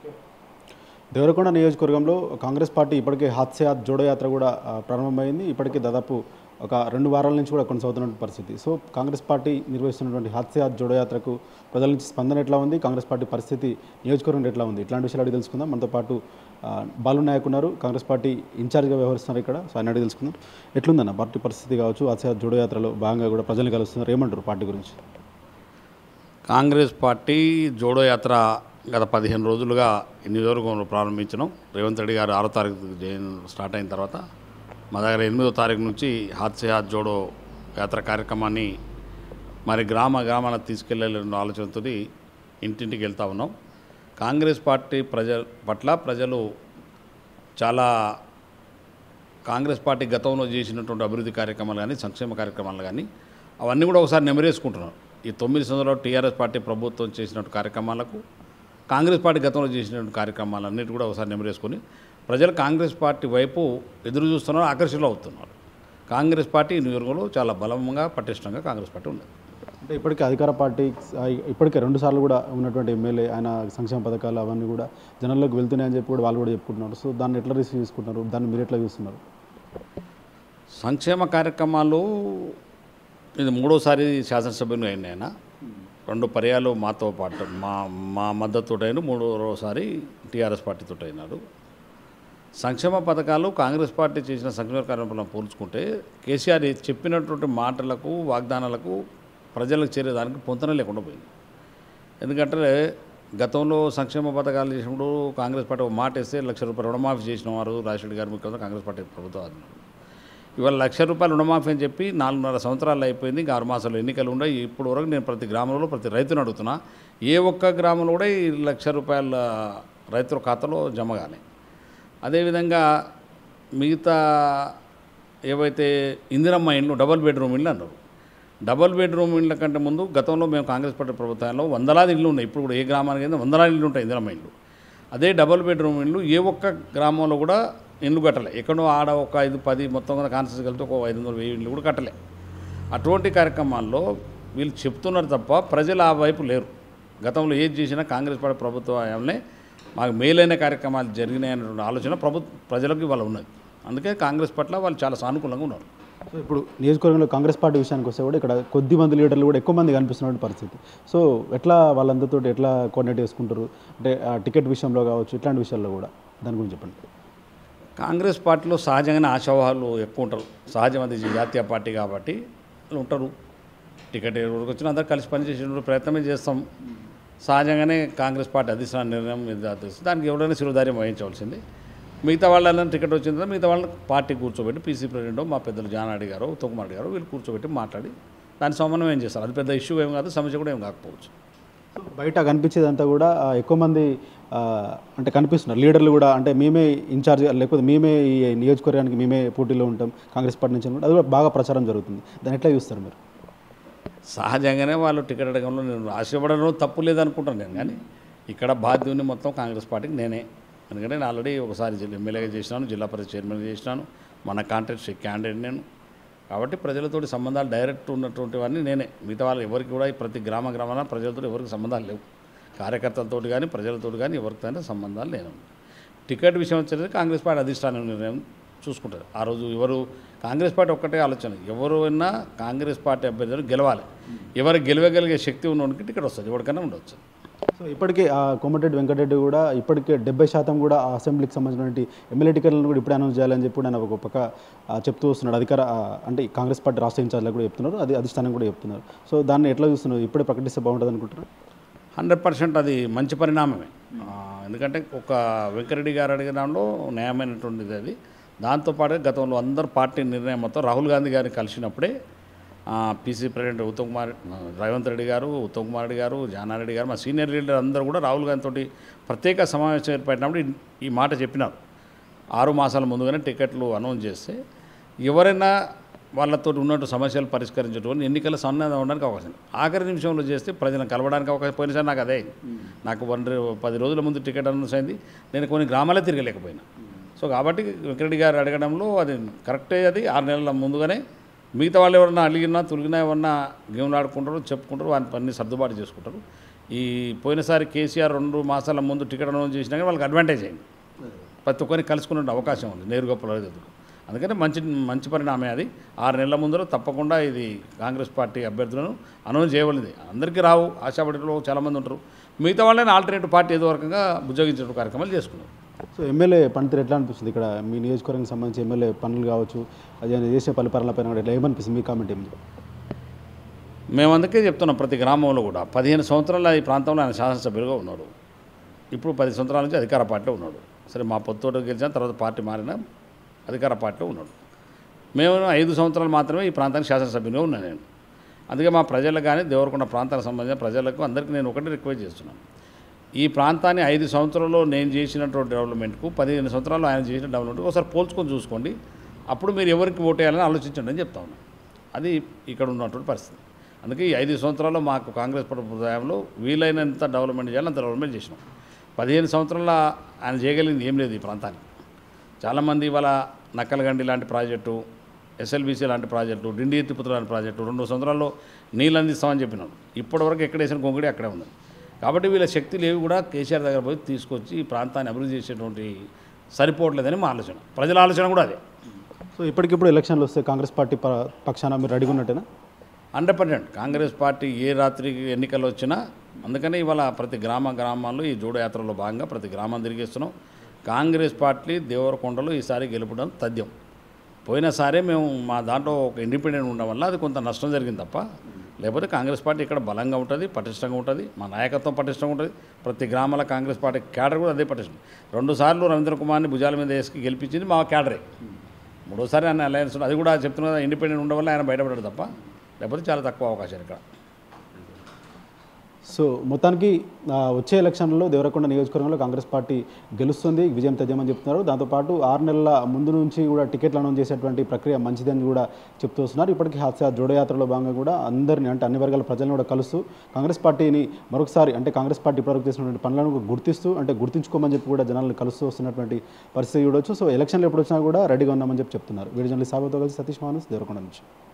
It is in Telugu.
దేవరకొండ నియోజకవర్గంలో కాంగ్రెస్ పార్టీ ఇప్పటికే హాత్ సే హాత్ జోడో యాత్ర కూడా ప్రారంభమైంది. ఇప్పటికే దాదాపు ఒక 2 వారాల నుంచి కూడా కొనసాగుతున్న పరిస్థితి. సో కాంగ్రెస్ పార్టీ నిర్వహిస్తున్నటువంటి హాత్ సే హాత్ జోడో యాత్రకు ప్రజల నుంచి స్పందన ఎట్లా ఉంది, కాంగ్రెస్ పార్టీ పరిస్థితి నియోజకవర్గంలో ఎట్లా ఉంది, ఇట్లాంటి విషయాలు అడిగి తెలుసుకుందాం. మనతో పాటు బాలు నాయక్ ఉన్నారు, కాంగ్రెస్ పార్టీ ఇన్ఛార్జ్గా వ్యవహరిస్తున్నారు ఇక్కడ. సో ఆయన అడిగి తెలుసుకుందాం. ఎట్లుందన్న పార్టీ పరిస్థితి కావచ్చు, హాత్ సే హాత్ జోడో యాత్రలో భాగంగా కూడా ప్రజల్ని కలుస్తున్నారు, ఏమంటారు పార్టీ గురించి? కాంగ్రెస్ పార్టీ జోడో యాత్ర గత 15 రోజులుగా నియోజకవర్గంలో ప్రారంభించడం. రేవంత్ రెడ్డి గారు 6వ తారీఖు స్టార్ట్ అయిన తర్వాత మా దగ్గర 8వ తారీఖు నుంచి హాత్ సే హాత్ జోడో యాత్ర కార్యక్రమాన్ని మరి గ్రామాల తీసుకెళ్లాలన్న ఆలోచనతో ఇంటింటికి వెళ్తూ ఉన్నాం. కాంగ్రెస్ పార్టీ ప్రజలు చాలా కాంగ్రెస్ పార్టీ గతంలో చేసినటువంటి అభివృద్ధి కార్యక్రమాలు కానీ, సంక్షేమ కార్యక్రమాలు కానీ అవన్నీ కూడా ఒకసారి నెమరేసుకుంటున్నారు. ఈ 9 సంవత్సరాలు టీఆర్ఎస్ పార్టీ ప్రభుత్వం చేసినట్టు కార్యక్రమాలకు, కాంగ్రెస్ పార్టీ గతంలో చేసినటువంటి కార్యక్రమాలన్నిటి కూడా ఒకసారి నెమరేసుకొని ప్రజలు కాంగ్రెస్ పార్టీ వైపు ఎదురు చూస్తున్నారు, ఆకర్షితులు అవుతున్నారు. కాంగ్రెస్ పార్టీ నియోజకవర్గంలో చాలా బలంగా పటిష్టంగా కాంగ్రెస్ పార్టీ ఉన్నది. అంటే ఇప్పటికే అధికార పార్టీ ఇప్పటికే 2 సార్లు కూడా ఉన్నటువంటి ఎమ్మెల్యే ఆయన సంక్షేమ పథకాలు అవన్నీ కూడా జనాల్లోకి వెళ్తున్నాయని చెప్పి కూడా వాళ్ళు కూడా చెప్పుకుంటున్నారు. సో దాన్ని ఎట్లా రిసీవ్ చేసుకుంటున్నారు, దాన్ని మీరు ఎట్లా చూస్తున్నారు? సంక్షేమ కార్యక్రమాలు ఇది 3వసారి శాసనసభ్యులు అయిన ఆయన 2 పర్యాలు మాతో పాటు మా మద్దతుతో అయిన 3వసారి టీఆర్ఎస్ పార్టీతో అయినాడు. సంక్షేమ పథకాలు కాంగ్రెస్ పార్టీ చేసిన సంక్షేమ కార్యక్రమాలను పోల్చుకుంటే కేసీఆర్ చెప్పినటువంటి మాటలకు, వాగ్దానాలకు ప్రజలకు చేరేదానికి పొంతన లేకుండా పోయింది. ఎందుకంటే గతంలో సంక్షేమ పథకాలు చేసినప్పుడు కాంగ్రెస్ పార్టీ ఒక మాట వేస్తే ₹1,00,000 రుణమాఫీ చేసిన వారు రాజశేఖర్ గారు ముఖ్యమంత్రి కాంగ్రెస్ పార్టీ ప్రభుత్వం. ఇవాళ ₹1,00,000 రుణమాఫీ అని చెప్పి 4.5 సంవత్సరాలు అయిపోయింది. ఇంకా 6 మాసాలు ఎన్నికలు ఉన్నాయి. ఇప్పుడు వరకు నేను ప్రతి గ్రామంలో ప్రతి రైతును అడుగుతున్నా, ఏ ఒక్క గ్రామంలో కూడా ఈ ₹1,00,000 రైతుల ఖాతాలో జమ కాలే. అదేవిధంగా మిగతా ఏవైతే ఇందిరమ్మ ఇండ్లు, డబుల్ బెడ్రూమ్ ఇండ్లు అన్నారు. డబుల్ బెడ్రూమ్ ఇండ్ల కంటే ముందు గతంలో మేము కాంగ్రెస్ పార్టీ ప్రభుత్వంలో వందలాది ఇళ్ళు ఉన్నాయి. ఇప్పుడు కూడా ఏ గ్రామానికి అయితే వందలాది ఇళ్ళు ఉంటాయి ఇందిరమ్మ ఇండ్లు. అదే డబుల్ బెడ్రూమ్ ఇండ్లు ఏ ఒక్క గ్రామంలో కూడా ఇండ్లు కట్టలే. ఎక్కడో ఆడ ఒక 5-10 మొత్తం కూడా కాన్సెన్స్ కలిపి ఒక 500-1000 ఇండ్లు కూడా కట్టలే. అటువంటి కార్యక్రమాల్లో వీళ్ళు చెప్తున్నారు తప్ప ప్రజలు ఆ వైపు లేరు. గతంలో ఏది చేసినా కాంగ్రెస్ పార్టీ ప్రభుత్వమే మాకు మేలైన కార్యక్రమాలు జరిగినాయనేటువంటి ఆలోచన ప్రజలకు ఇవాళ ఉన్నది. అందుకే కాంగ్రెస్ పట్ల వాళ్ళు చాలా సానుకూలంగా ఉన్నారు. సో ఇప్పుడు నియోజకవర్గంలో కాంగ్రెస్ పార్టీ విషయానికి వస్తే కూడా ఇక్కడ కొద్ది మంది లీడర్లు కూడా ఎక్కువ మంది కనిపిస్తున్న పరిస్థితి. సో ఎట్లా వాళ్ళందరితో ఎట్లా కోఆర్డినేట్ చేసుకుంటారు, అంటే టికెట్ విషయంలో కావచ్చు, ఇట్లాంటి విషయాల్లో కూడా దాని గురించి చెప్పండి. కాంగ్రెస్ పార్టీలో సహజంగానే ఆశావాహాలు ఎక్కువ ఉంటారు. సహజం, అది జాతీయ పార్టీ కాబట్టి వాళ్ళు ఉంటారు. టికెట్ ఎవరికి వచ్చినా అందరూ కలిసి పనిచేసే ప్రయత్నమే చేస్తాం. సహజంగానే కాంగ్రెస్ పార్టీ అధిష్టాన నిర్ణయం దానికి ఎవరైనా శిరోధార్యం వహించవలసింది. మిగతా వాళ్ళని టికెట్ వచ్చిన తర్వాత మిగతా వాళ్ళని పార్టీ కూర్చోబెట్టి పీసీ ప్రెసిడెంట్ మా పెద్దలు జానారెడ్డి గారు, ఉత్తమ్ కుమార్ గారు వీళ్ళు కూర్చోబెట్టి మాట్లాడి దాని సమన్వయం చేస్తారు. అది పెద్ద ఇష్యూ ఏం కాదు, సమస్య కూడా ఏం కాకపోవచ్చు. బయట కనిపించేదంతా కూడా ఎక్కువ మంది అంటే కనిపిస్తున్నారు లీడర్లు కూడా, అంటే మేమే ఇన్ఛార్జ్ లేకపోతే మేమే ఈ నియోజకవర్గానికి మేమే పోటీలో ఉంటాం కాంగ్రెస్ పార్టీ నుంచి, అది కూడా బాగా ప్రచారం జరుగుతుంది. దాన్ని ఎట్లా చూస్తారు మీరు? సహజంగానే వాళ్ళు టికెట్ అడగడంలో నేను ఆశపడడం తప్పు లేదనుకుంటాను నేను. కానీ ఇక్కడ బాధ్యుని మొత్తం కాంగ్రెస్ పార్టీకి నేనే. ఎందుకంటే నేను ఆల్రెడీ ఒకసారి ఎమ్మెల్యేగా చేసినాను, జిల్లా పరిషత్ చైర్మన్గా చేసినాను, మన కాంట్రాక్ట్ క్యాండిడేట్ నేను. కాబట్టి ప్రజలతోటి సంబంధాలు డైరెక్ట్ ఉన్నటువంటివన్నీ నేనే. మిగతా వాళ్ళు ఎవరికి కూడా ప్రతి గ్రామాన ప్రజలతో ఎవరికి సంబంధాలు లేవు. కార్యకర్తలతో కానీ ప్రజలతో కానీ ఎవరికైనా సంబంధాలు లేవు. టికెట్ విషయం వచ్చేది కాంగ్రెస్ పార్టీ అధిష్టానం నిర్ణయం చూసుకుంటారు. ఆ రోజు ఎవరు కాంగ్రెస్ పార్టీ ఒక్కటే ఆలోచన, ఎవరైనా కాంగ్రెస్ పార్టీ అభ్యర్థులు గెలవాలి. ఎవరు గెలవగలిగే శక్తి ఉన్నోడికి టికెట్ వస్తుంది, ఎవరికైనా ఉండవచ్చు. సో ఇప్పటికే కోమటిరెడ్డి వెంకటరెడ్డి కూడా ఇప్పటికే 70% కూడా ఆ అసెంబ్లీకి సంబంధించినటువంటి ఎమ్మెల్యే టికెట్లను కూడా ఇప్పుడు అనౌన్స్ చేయాలని చెప్పి ఆయన ఒక పక్క చెప్తూ వస్తున్నాడు. అంటే కాంగ్రెస్ పార్టీ రాష్ట్ర ఇన్ఛార్జ్లకు కూడా చెప్తున్నారు, అది అధిష్టానం కూడా చెప్తున్నారు. సో దాన్ని ఎట్లా చూస్తున్నారు? ఇప్పుడే ప్రకటిస్తే బాగుంటుంది అనుకుంటున్నారు? 100% అది మంచి పరిణామమే. ఎందుకంటే ఒక వెంకరెడ్డి గారు అడిగినంలో న్యాయమైనటువంటిది అది. దాంతోపాటు గతంలో అందరు పార్టీ నిర్ణయం మొత్తం రాహుల్ గాంధీ గారిని కలిసినప్పుడే పీసీ ప్రెసిడెంట్ రేవంత్ రెడ్డి గారు, ఉత్తమ్ కుమార్ రెడ్డి గారు, జానారెడ్డి గారు, మా సీనియర్ లీడర్ అందరూ కూడా రాహుల్ గాంధీ తోటి ప్రత్యేక సమావేశం ఏర్పడినప్పుడు ఈ మాట చెప్పినారు. 6 మాసాల ముందుగానే టికెట్లు అనౌన్స్ చేస్తే ఎవరైనా వాళ్ళతో ఉన్నట్టు సమస్యలు పరిష్కరించడం ఎన్నికల సన్నద్ధం అవడానికి అవకాశం. ఆఖరి నిమిషంలో చేస్తే ప్రజలను కలవడానికి అవకాశం. పోయినసారి నాకు అదే, నాకు 10 రోజుల ముందు టికెట్ అనౌన్స్ అయింది, నేను కొన్ని గ్రామాలే తిరగలేకపోయినా. సో కాబట్టి వెంకరెడ్డి గారు అడగడంలో అది కరెక్టే. అది 6 నెలల ముందుగానే మిగతా వాళ్ళు ఎవరన్నా అలిగినా తొలిగినా ఏమన్నా గేమ్లు ఆడుకుంటారు, చెప్పుకుంటారు, వాని పని సర్దుబాటు చేసుకుంటారు. ఈ పోయినసారి కేసీఆర్ 2 మాసాల ముందు టికెట్ అనౌన్స్ చేసినా కానీ వాళ్ళకి అడ్వాంటేజ్ అయింది. ప్రతి ఒక్కరిని కలుసుకునే అవకాశం ఉంది నేరుగా ప్రజలకు. అందుకని మంచి పరిణామే అది. 6 నెలల ముందర తప్పకుండా ఇది కాంగ్రెస్ పార్టీ అభ్యర్థులను అనౌన్స్ చేయవలసింది. అందరికీ రావు, ఆశాపడిలో చాలామంది ఉంటారు. మిగతా వాళ్ళని ఆల్టర్నేటివ్ పార్టీ ఏదో రకంగా ఉద్యోగించే కార్యక్రమాలు చేసుకున్నారు. సో ఎమ్మెల్యే పనితీరు ఎట్లా అనిపిస్తుంది ఇక్కడ మీ నియోజకవర్గానికి సంబంధించి ఎమ్మెల్యే పనులు కావచ్చు, అదే చేసే పరిపాలనపైన కూడా ఎట్లా ఏమనిపిస్తుంది మీ కామెంట్ ఏమి? మేము అందుకే చెప్తున్నాం, ప్రతి గ్రామంలో కూడా 15 సంవత్సరాల ఈ ప్రాంతంలో ఆయన శాసనసభ్యులుగా ఉన్నాడు. ఇప్పుడు 10 సంవత్సరాల నుంచి అధికార పార్టీలో ఉన్నాడు. సరే మా పొత్తుతో గెలిచిన తర్వాత పార్టీ మారిన అధికార పార్టీలో ఉన్నాడు. మేము 5 సంవత్సరాలు మాత్రమే ఈ ప్రాంతానికి శాసనసభ్యునిగా ఉన్నాను నేను. అందుకే మా ప్రజలకు కానీ దేవరకొండ ప్రాంతానికి సంబంధించిన ప్రజలకు అందరికీ నేను ఒకటి రిక్వెస్ట్ చేస్తున్నాను. ఈ ప్రాంతాన్ని 5 సంవత్సరాల్లో నేను చేసినటువంటి డెవలప్మెంట్కు 15 సంవత్సరాల్లో ఆయన చేసిన డెవలప్మెంట్కు ఒకసారి పోల్చుకొని చూసుకోండి. అప్పుడు మీరు ఎవరికి ఓటేయాలని ఆలోచించండి అని చెప్తా ఉన్నాను. అది ఇక్కడ ఉన్నటువంటి పరిస్థితి. అందుకే ఈ 5 సంవత్సరాల్లో మాకు కాంగ్రెస్ ప్రభుత్వంలో వీలైనంత డెవలప్మెంట్ చేయాలి, అంత డెవలప్మెంట్ చేసినాం. 15 సంవత్సరాల ఆయన చేయగలిగింది ఏం లేదు ఈ ప్రాంతానికి. చాలామంది ఇవాళ నక్కలగండి లాంటి ప్రాజెక్టు, ఎస్ఎల్బీసీ లాంటి ప్రాజెక్టు, డిండి ఎత్తిపుత్ర లాంటి ప్రాజెక్టు 2 సంవత్సరాల్లో నీళ్ళు అందిస్తామని చెప్పినాడు. ఇప్పటివరకు ఎక్కడ వేసిన కొంగడి అక్కడే ఉంది. కాబట్టి వీళ్ళ శక్తులు ఏవి కూడా కేసీఆర్ దగ్గర పోయి తీసుకొచ్చి ఈ ప్రాంతాన్ని అభివృద్ధి చేసేటువంటి సరిపోవట్లేదని మా ఆలోచన, ప్రజల ఆలోచన కూడా అదే. సో ఇప్పటికిప్పుడు ఎలక్షన్లు వస్తే కాంగ్రెస్ పార్టీ పక్షాన మీరు రెడీగా ఉన్నట్టేనా? 100% కాంగ్రెస్ పార్టీ ఏ రాత్రికి ఎన్నికలు వచ్చినా, అందుకని ఇవాళ ప్రతి గ్రామాల్లో ఈ జోడో యాత్రలో భాగంగా ప్రతి గ్రామం తిరిగేస్తున్నాం. కాంగ్రెస్ పార్టీ దేవరకొండలో ఈసారి గెలుపడం తథ్యం. పోయినసారే మేము మా దాంట్లో ఒక ఇండిపెండెంట్ ఉండడం వల్ల అది కొంత నష్టం జరిగింది తప్ప, లేకపోతే కాంగ్రెస్ పార్టీ ఇక్కడ బలంగా ఉంటుంది, పటిష్టంగా ఉంటుంది. మా నాయకత్వం పటిష్టంగా ఉంటుంది. ప్రతి గ్రామాల కాంగ్రెస్ పార్టీ క్యాడర్ కూడా అదే పటిష్టం. 2 సార్లు రవీంద్ర కుమార్ని భుజాల మీద వేసుకు గెలిపించింది మా క్యాడరే. 3వసారి ఆయన అలయన్స్, అది కూడా చెప్తున్నా కదా, ఇండిపెండెంట్ ఉండడం వల్ల ఆయన బయటపడ్డాడు తప్ప, లేకపోతే చాలా తక్కువ అవకాశాలు ఇక్కడ. సో మొత్తానికి వచ్చే ఎలక్షన్లో దేవరకొండ నియోజకవర్గంలో కాంగ్రెస్ పార్టీ గెలుస్తుంది, విజయం తథ్యమని చెప్తున్నారు. దాంతోపాటు 6 నెలల ముందు నుంచి కూడా టికెట్లు అనౌన్స్ చేసేటువంటి ప్రక్రియ మంచిదని కూడా చెప్తూ వస్తున్నారు. ఇప్పటికీ జోడో యాత్రలో భాగంగా కూడా అందరినీ, అంటే అన్ని వర్గాల ప్రజలను కూడా కలుస్తూ కాంగ్రెస్ పార్టీని మరొకసారి, అంటే కాంగ్రెస్ పార్టీ ఇప్పటివరకు చేసినటువంటి పనులను గుర్తిస్తూ, అంటే గుర్తించుకోమని చెప్పి కూడా జనాలను కలుస్తూ వస్తున్నటువంటి పరిస్థితి చూడవచ్చు. సో ఎలక్షన్లు ఎప్పుడు వచ్చినా కూడా రెడీగా ఉన్నామని చెప్తున్నారు. వీడియో జర్నలిస్ట్ సాబోతో కలిసి సతీష్ మానస్, దేవరకొండ నుంచి.